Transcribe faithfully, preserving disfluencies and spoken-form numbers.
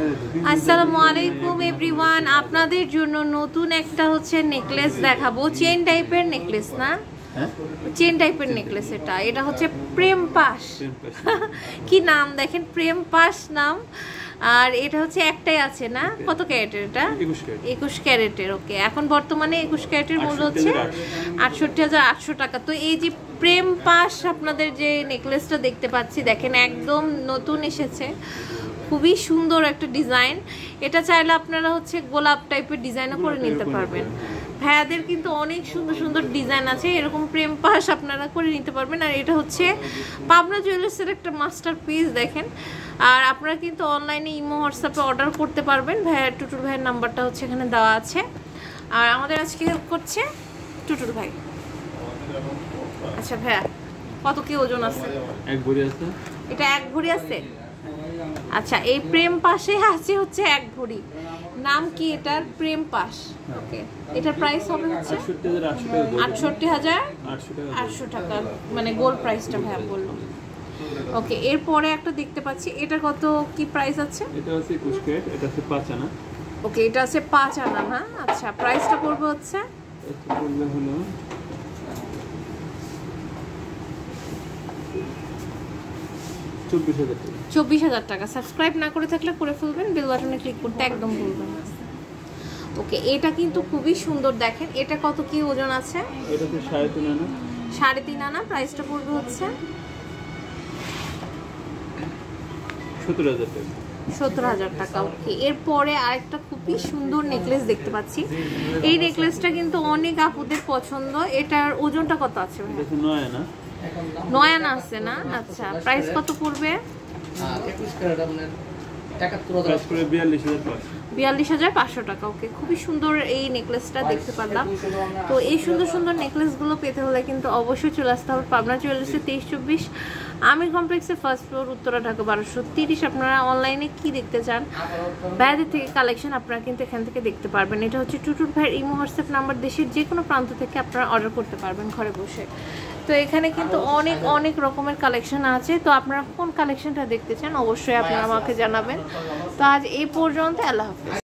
আসসালামু আলাইকুম এভরিওয়ান, আপনাদের জন্য নতুন একটা হচ্ছে নেকলেস দেখাবো। চেন টাইপের নেকলেস না, চেন টাইপের নেকলেস। এটা এটা হচ্ছে প্রেম পাশ। কি নাম দেখেন, প্রেম পাশ নাম। আর এটা হচ্ছে একটাই আছে না, কত ক্যারেটের এটা? একুশ ক্যারেটের। ওকে, এখন বর্তমানে একুশ ক্যারেটের মূল্য হচ্ছে আটষট্টি হাজার আটশো টাকা। তো এই যে প্রেম পাশ আপনাদের যে নেকলেসটা দেখতে পাচ্ছি, দেখেন একদম নতুন এসেছে, খুবই সুন্দর একটা ডিজাইন। এটা চাইলে আপনারা হচ্ছে গোলাপ টাইপের ডিজাইনও করে নিতে পারবেন। ভাইয়াদের কিন্তু অনেক সুন্দর সুন্দর ডিজাইন আছে, এরকম প্রেম পাশ আপনারা করে নিতে পারবেন। আর এটা হচ্ছে পাবনা জুয়েলার্সের একটা মাস্টার পিস দেখেন। আর আপনারা কিন্তু অনলাইনে ইমো হোয়াটসঅ্যাপে অর্ডার করতে পারবেন। ভাইয়ার টুটুল ভাইয়ের নাম্বারটা হচ্ছে এখানে দেওয়া আছে। আর আমাদের আজকে হেল্প করছে টুটুল ভাই। আচ্ছা ভাইয়া, কত কি ওজন আছে? এক ভরি আছে। এটা এক ভরি আছে। আচ্ছা, এই প্রেম পাশে আছে হচ্ছে এক ভরি। নাম কি এটার? প্রেম পাশ। ওকে, এটার প্রাইস হবে হচ্ছে আটষট্টি হাজার আটশো টাকা, মানে গোল্ড প্রাইসটা ভাইয়া বললো। ওকে, এরপরে একটা দেখতে পাচ্ছি, এটা কত কি প্রাইস আছে? এটা হচ্ছে একুশ ক্যারেট, এটা হচ্ছে পাঁচ আনা। ওকে, এটা আছে পাঁচ আনা না। আচ্ছা, প্রাইসটা পড়বে হচ্ছে এটা পড়বে হলো চব্বিশ হাজার টাকা। চব্বিশ হাজার টাকা। সাবস্ক্রাইব না করে থাকলে করে ফেলবেন, বেল বাটনে ক্লিক করতে একদম ভুলবেন না। ওকে, এটা কিন্তু খুবই সুন্দর দেখেন। এটা কত কি ওজন আছে? এটা হচ্ছে সাড়ে তিন আনা। সাড়ে তিন আনা। প্রাইসটা পড়বে হচ্ছে সত্তর হাজার টাকা। সত্তর হাজার টাকা। ওকে, এরপরে আরেকটা খুবই সুন্দর নেকলেস দেখতে পাচ্ছি। এই নেকলেসটা কিন্তু অনেক আপুদের পছন্দ। এটার ওজনটা কত আছে? নয় আনা। নয় আনা আছে না। আচ্ছা, প্রাইস কত পড়বে? বিয়াল্লিশ হাজার পাঁচশো টাকা। ওকে, খুবই সুন্দর এই নেকলেসটা দেখতে পারলাম। তো এই সুন্দর সুন্দর নেকলেসগুলো পেতে হলে কিন্তু অবশ্যই চলে আসতে হবে পাবনা জুয়েলার্সে, তেইশ চব্বিশ আমির কমপ্লেক্সের ফার্স্ট ফ্লোর, উত্তরা, ঢাকা বারোশো তিরিশ। আপনারা অনলাইনে কি দেখতে চান, ভাইয়াদের থেকে কালেকশন আপনারা কিন্তু এখান থেকে দেখতে পারবেন। এটা হচ্ছে টুটুল ভাইয়ের ইমো হোয়াটসঅ্যাপ নাম্বার। দেশের যে কোনো প্রান্ত থেকে আপনারা অর্ডার করতে পারবেন ঘরে বসে। তো এখানে কিন্তু অনেক অনেক রকমের কালেকশন আছে। তো আপনারা কোন কালেকশনটা দেখতে চান অবশ্যই আপনারা আমাকে জানাবেন। তো আজ এই পর্যন্ত, আল্লাহ হাফেজ।